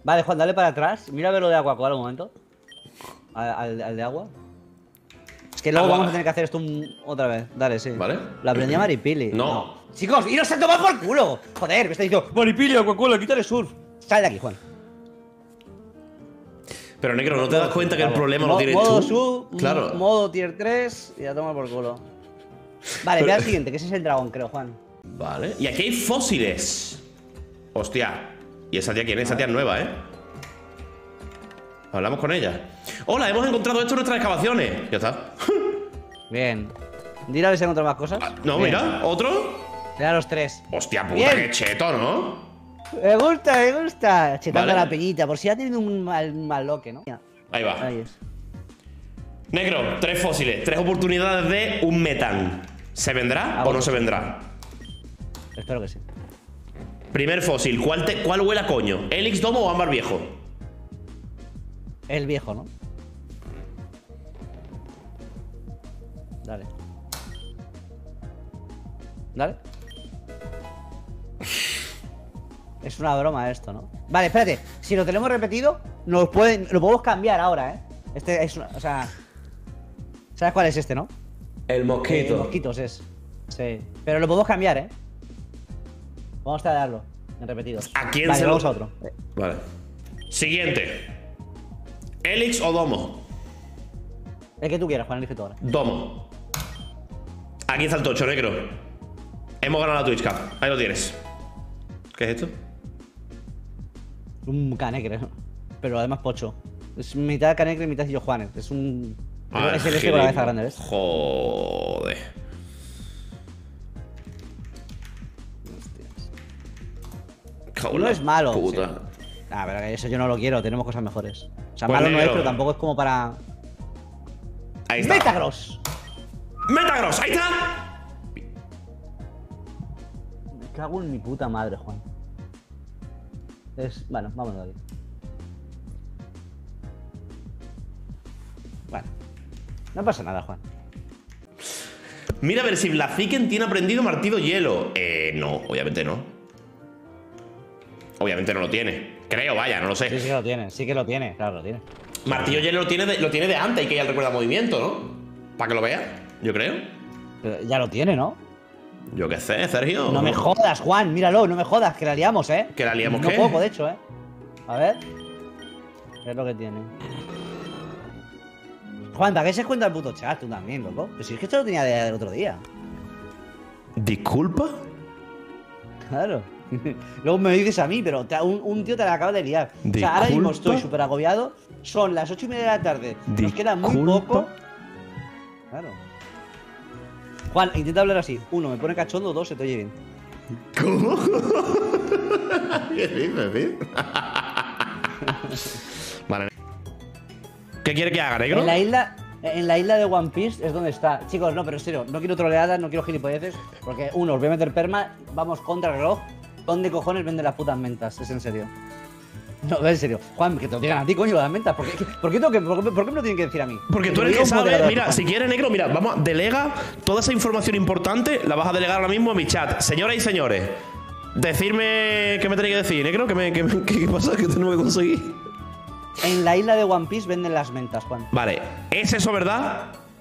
Vale, Juan, dale para atrás. Mira a ver lo de Aquacola un momento. Al de agua. Es que luego vamos a tener que hacer esto otra vez. Dale, sí. ¿Vale? Lo aprendí a Maripili. No. Chicos, iros a tomar por culo. Joder, me está diciendo Maripili, Aquacola, quítale surf. Sal de aquí, Juan. Pero, negro, ¿no te das cuenta que el problema lo tienes modo tú? sub, Claro. modo tier 3 y a tomar por culo. Vale, ve al siguiente, que ese es el dragón, creo, Juan. Vale. Y aquí hay fósiles. Hostia. ¿Y esa tía quién es? Esa tía es nueva, ¿eh? Hablamos con ella. Hola, hemos encontrado esto en nuestras excavaciones. Ya está. Bien. Dile a ver si encuentro más cosas. No, Bien. mira, otro. Mira los tres. Hostia puta, Bien. qué cheto, ¿no? Me gusta, me gusta. Chetando Vale. a la peñita, por si ha tenido un mal loque, ¿no? Ahí va. Ahí es. Negro, 3 fósiles, 3 oportunidades de un metán. ¿Se vendrá o no se vendrá? Espero que sí. Primer fósil, ¿cuál huele a coño? ¿Helix, Domo o ámbar viejo? El viejo, ¿no? Dale. Dale. Es una broma esto, ¿no? Vale, espérate. Si lo tenemos repetido, lo podemos cambiar ahora, ¿eh? Este es una, o sea... ¿Sabes cuál es este, no? El mosquito. Mosquitos es. Sí. Pero lo podemos cambiar, ¿eh? Vamos a darlo en repetidos. ¿A quién vale, se lo...? vamos a otro. Vale. Siguiente. ¿Helix o Domo? El que tú quieras, Juan, elige tú ahora. Domo. Aquí está el tocho, negro. Hemos ganado la Twitch Cup. Ahí lo tienes. ¿Qué es esto? Un canecre, pero además pocho. Es mitad canecre y mitad yo Juanes. Es un... es el este con la cabeza grande, ¿ves? Joder. No es malo. Puta. Sí. Ah, pero que eso yo no lo quiero, tenemos cosas mejores. O sea, Pues malo no es, negro. pero tampoco es como para... Ahí está. ¡Metagross! ¡Metagross! ¡Ahí está! Me cago en mi puta madre, Juan. Bueno, vámonos de aquí. Bueno. No pasa nada, Juan. Mira a ver si Blaziken tiene aprendido martillo hielo. No, obviamente no. Obviamente no lo tiene. Creo, vaya, no lo sé. Sí que lo tiene, sí que lo tiene, claro, lo tiene. Martillo hielo lo tiene de antes y que ya recuerda movimiento, ¿no? Para que lo vea, yo creo. Pero ya lo tiene, ¿no? Yo qué sé, Sergio. No me jodas, Juan, míralo, no me jodas, que la liamos, ¿eh? ¿Que la liamos no qué? poco, de hecho, ¿eh? A ver. ¿Qué es lo que tiene? Juan, ¿para qué se cuenta el puto chat tú también, loco? Pues si es que esto lo tenía del otro día. ¿Disculpa? Claro. Luego me dices a mí, pero un tío te la acaba de liar. O sea, ahora mismo estoy súper agobiado. Son las 8:30 de la tarde. Nos queda muy poco. Claro. Juan, intenta hablar así. 1, me pone cachondo. 2, se te oye bien. ¿Cómo? ¿Qué dices, tío? Vale. ¿Qué quiere que haga, negro? En la isla de One Piece es donde está. Chicos, no, pero en serio, no quiero troleadas, no quiero gilipolleces. Porque, uno, os voy a meter perma, vamos contra el reloj. ¿Dónde cojones venden las putas mentas? Es en serio. No, en serio. Juan, que te lo digan a ti, coño, las mentas. ¿Por qué me lo tienen que decir a mí? Porque tú eres el que sabe. Mira, si quieres, negro, mira, vamos, delega toda esa información importante, la vas a delegar ahora mismo a mi chat. Señoras y señores, decirme qué me tenéis que decir, negro, ¿qué pasa? ¿Qué tengo que conseguir? En la isla de One Piece venden las mentas, Juan. Vale, ¿es eso verdad?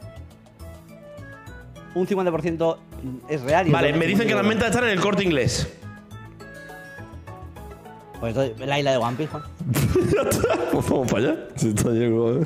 Un 50% es real. Y Vale, me dicen que las mentas están en el Corte Inglés. Pues la isla de One Piece, Juan. Pues vamos para allá. Si está lleno,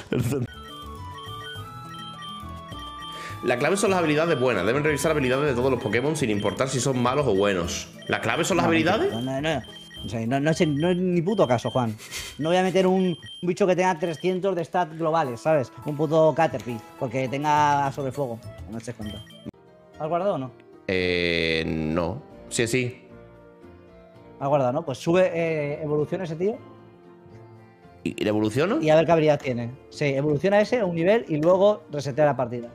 La clave son las habilidades buenas. Deben revisar habilidades de todos los Pokémon sin importar si son malos o buenos. ¿La clave son las habilidades? No. O sea, no es ni puto caso, Juan. No voy a meter un bicho que tenga 300 de stats globales, ¿sabes? Un puto Caterpie, porque tenga sobre fuego. No te cuenta. ¿Has guardado o no? No. Sí. ¿Has guardado, no? Pues sube evoluciona ese tío. ¿Y le evoluciono? Y a ver qué habilidad tiene. Sí, evoluciona ese a un nivel y luego resetea la partida.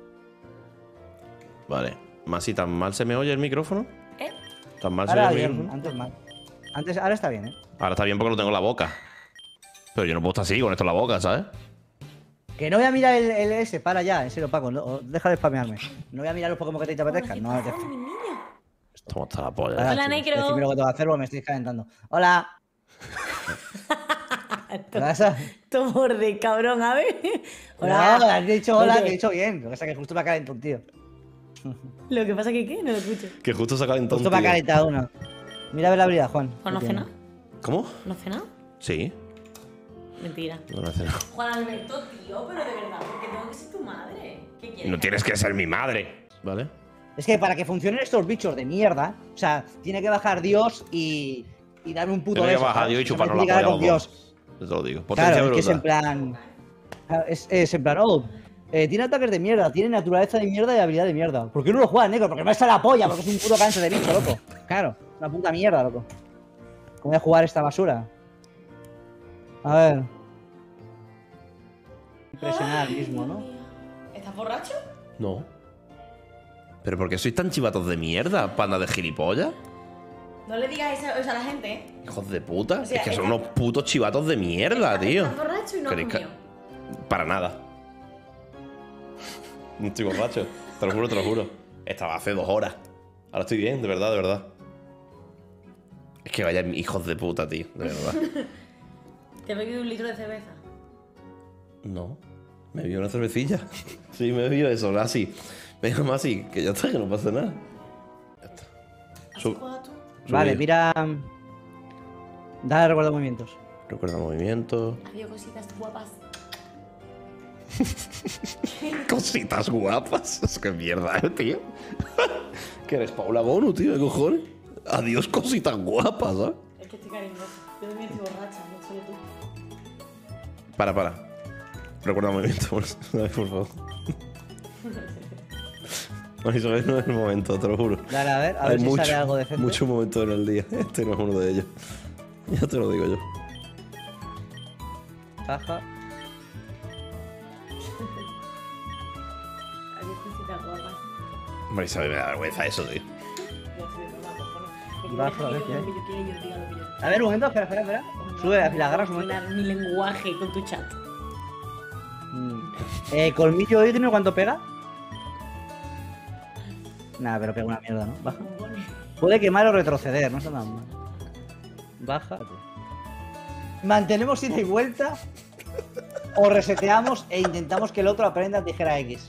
Vale. ¿Más si tan mal se me oye el micrófono? ¿Tan mal se Ahora oye el bien, micrófono? antes mal. Ahora está bien, ¿eh? Ahora está bien porque lo tengo en la boca. Pero yo no puedo estar así con esto en la boca, ¿sabes? Que no voy a mirar el S, para ya, en serio, Paco. No, deja de spamearme. No voy a mirar los Pokémon que te apetezcan. No, Estamos hasta la polla. Hola, negro. Decime lo que tengo que hacer porque me estoy calentando. Hola. ¿Qué pasa? Tú borde, cabrón, a ver. No, has dicho hola, Vete. que he dicho bien. Lo que pasa es que justo me ha calentado un tío. Lo que pasa que, ¿qué? No lo escucho. Que justo se ha calentado Justo un me ha tío. calentado uno. Mira a ver la habilidad, Juan. ¿Juan no ha ¿Qué tiene? cenado? ¿Cómo? ¿No ha cenado? Sí. Mentira. No me hace nada. Juan Alberto, tío, pero de verdad, porque tengo que ser tu madre. ¿Qué quieres? No tienes que ser mi madre. ¿Vale? Es que para que funcionen estos bichos de mierda, o sea, tiene que bajar Dios y darme un puto Tiene que beso. bajar ¿sabes? Dios y Se me chuparnos la explica polla a con los Dios. dos. Te lo digo. Potencia Claro, es que es bruta. en plan. Claro, es en plan, oh, tiene ataques de mierda, tiene naturaleza de mierda y habilidad de mierda. ¿Por qué no lo juega, negro? Porque me sale la polla, porque es un puto cáncer de bicho, loco. Claro, una puta mierda, loco. ¿Cómo voy a jugar esta basura? A ver. Impresionar al mismo, ¿no? ¿Estás borracho? No. ¿Pero por qué sois tan chivatos de mierda, panda de gilipollas? No le digas eso a la gente, ¿eh? Hijos de puta. O sea, es que son está- unos putos chivatos de mierda, tío. Estás borracho y no has ¿Queréis que- comido. Para nada. No estoy borracho. Te lo juro, te lo juro. Estaba hace 2 horas. Ahora estoy bien, de verdad, de verdad. Es que vaya hijos de puta, tío. De verdad. ¿Te has bebido 1 litro de cerveza? No. Me vio una cervecilla. Sí, me vio eso, así. Me llama así, que ya está, que no pasa nada. Ya está. ¿Has Sub- jugado tú? Vale, subí. mira. Dale recuerdo de movimientos. Recuerda movimiento. Adiós, cositas guapas. Cositas guapas. Es que mierda, tío. Que eres Paula Bonu, tío, ¿qué cojones? Adiós, cositas guapas, ¿sabes? Es que estoy cariñosa. Yo también estoy borracha, no solo tú. Para. Recuerda movimiento, por favor. Marisol, no es el momento, te lo juro. Dale, a ver Hay si sale algo decente. muchos momentos en el día. Este no es uno de ellos. Ya te lo digo yo. Baja. Adiós, cositas guapas. Marisol, me da vergüenza eso, tío. Yo estoy de broma, cojones. Baja, a ver qué hay. Lo que yo quiera, yo diga lo que yo quiera. A ver, un momento, espera. Sube, a la agarras un momento. Funar mi lenguaje con tu chat. Colmillo hoy, ¿tiene cuánto pega? Nada, pero pega una mierda, ¿no? Baja. Puede quemar o retroceder, no está tan mal. Baja. Mantenemos ida y vuelta. O reseteamos e intentamos que el otro aprenda tijera X.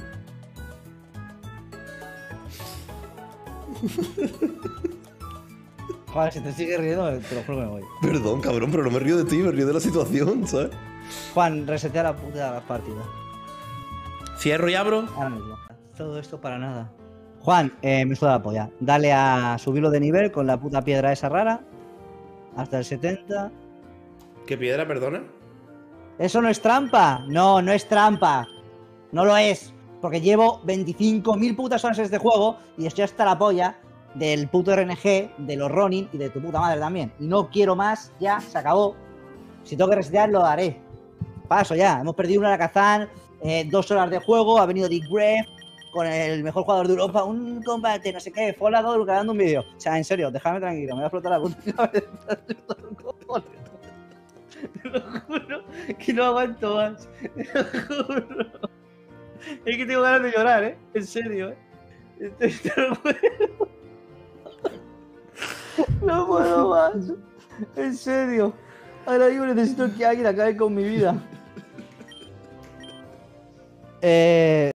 Joder, si te sigues riendo, te lo juro que me voy. Perdón, cabrón, pero no me río de ti, me río de la situación, ¿sabes? Juan, resetea la puta partida. Cierro y abro. Ahora mismo. Todo esto para nada. Juan, me suda la polla. Dale a subirlo de nivel con la puta piedra esa rara. Hasta el 70. ¿Qué piedra, perdona? ¿Eso no es trampa? No, no es trampa. No lo es. Porque llevo 25.000 putas horas en este juego y estoy hasta la polla del puto RNG, de los Ronin y de tu puta madre también. Y no quiero más, ya, se acabó. Si tengo que resetear, lo haré. Paso ya. Hemos perdido una Alakazam, 2 horas de juego, ha venido Dick Gref con el mejor jugador de Europa, un combate, no sé qué, Folagor grabando un vídeo. O sea, en serio, déjame tranquilo, me voy a flotar la puta cabeza. Te lo juro que no aguanto más. Te lo juro. Es que tengo ganas de llorar, en serio, Te lo juro. No puedo más. En serio. Ahora mismo necesito que alguien acabe con mi vida.